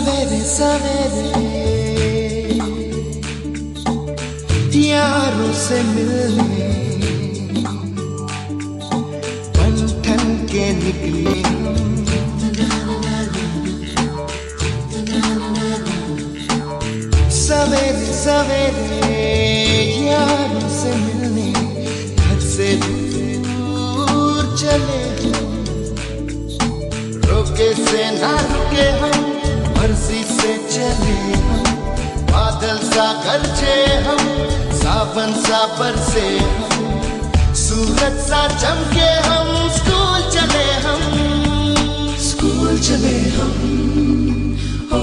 सवेरे सवेरे यारों से मिलने बन ठन के निकले सवेरे सवेरे यारों से मिलने घर से दूर चले रुके से ना रुके हम मर्जी से चले हम बादल सा गरजे हम सावन सा बरसे हम सूरज सा चमके हम स्कूल चले हम हो,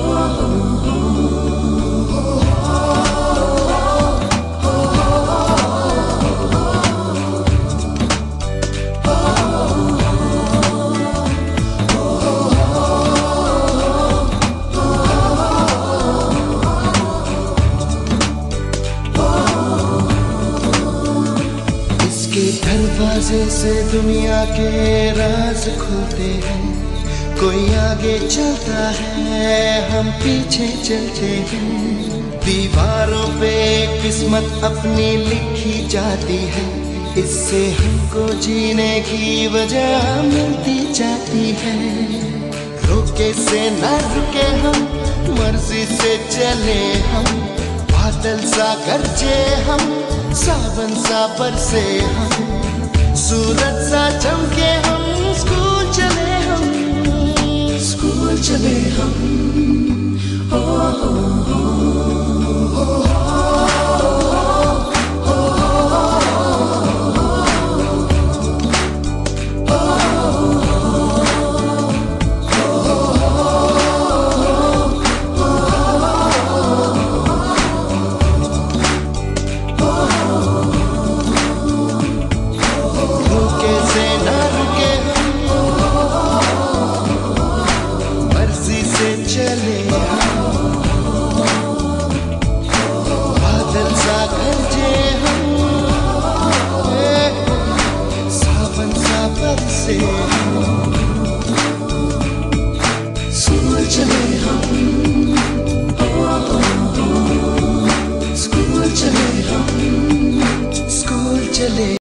दरवाजे से दुनिया के राज खुलते हैं। कोई आगे चलता है हम पीछे चलते हैं। दीवारों पे किस्मत अपनी लिखी जाती है। इससे हमको जीने की वजह मिलती जाती है। रुके से न रुके हम मर्जी से चले हम बादल सा गरजे हम सावन सा बरसे हम सूरज सा चमके हम स्कूल चले हम हो, चले बादल सा गरजे हम सावन सा बरसे